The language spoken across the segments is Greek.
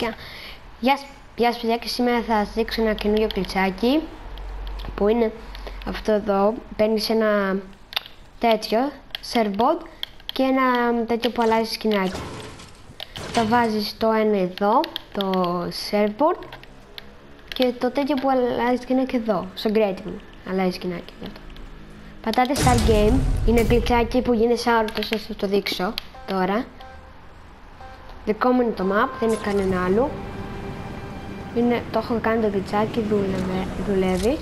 Γεια σας παιδιά, και σήμερα θα σας δείξω ένα καινούριο κλιτσάκι που είναι αυτό εδώ. Παίρνεις ένα τέτοιο surfboard και ένα τέτοιο που αλλάζει σκηνάκι. Τα βάζεις το ένα εδώ, το surfboard, και το τέτοιο που αλλάζει σκηνάκι εδώ, στο creative αλλάζει σκηνάκι. Πατάτε start game, είναι κλιτσάκι που γίνεται άρωτος, θα σας το δείξω τώρα. Δικό μου είναι το map, δεν είναι κανένα άλλο. Το έχω κάνει το κλιτσάκι, δουλεύει.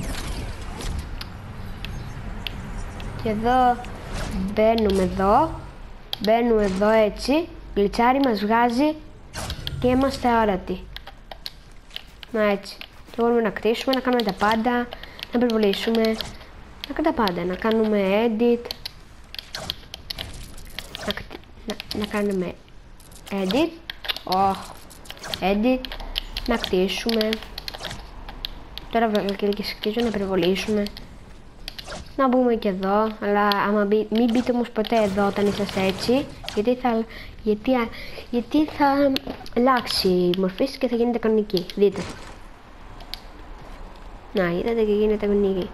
Και εδώ μπαίνουμε εδώ έτσι, γλιτσάρι μας βγάζει και είμαστε άρατοι. Να έτσι. Και μπορούμε να κτίσουμε, να κάνουμε τα πάντα, να περιβολήσουμε, να κάνουμε τα πάντα, να κάνουμε edit, να κάνουμε edit, edit, να κτίσουμε. Τώρα και σκίζω να περιβολήσουμε. Να μπούμε και εδώ, αλλά μην μπείτε όμως ποτέ εδώ όταν είσαστε έτσι, γιατί θα αλλάξει η μορφή και θα γίνεται κανονική. Δείτε. Να, είδατε και γίνεται κανονική.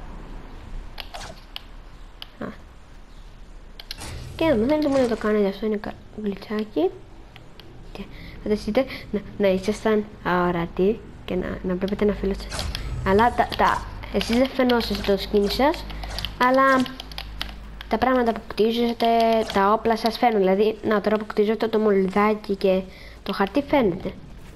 Και αν θέλετε μπορείτε να το κάνετε, αυτό είναι γλυτσάκι. Και φανταστείτε να ήσασταν αόρατοι και να βλέπετε ένα φίλο σας. Αλλά εσείς δεν φαινόσαστε το σκίνι σας, αλλά τα πράγματα που κτίζετε, τα όπλα σας φαίνουν. Δηλαδή, τώρα που κτίζετε το μολυδάκι και το χαρτί φαίνεται.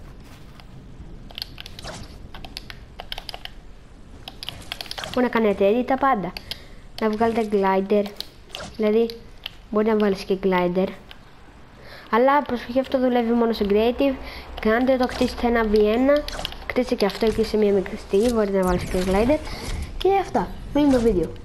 Μπορεί να κάνετε edit τα πάντα. Να βγάλετε glider, δηλαδή μπορεί να βάλεις και glider. Αλλά προσοχή, αυτό δουλεύει μόνο στο creative. Κάντε το, κτίσετε ένα V1, κτίστε και αυτό εκεί σε μια μικρή στήλη, μπορείτε να βάλεις και glider. Και αυτά, μείνει το βίντεο.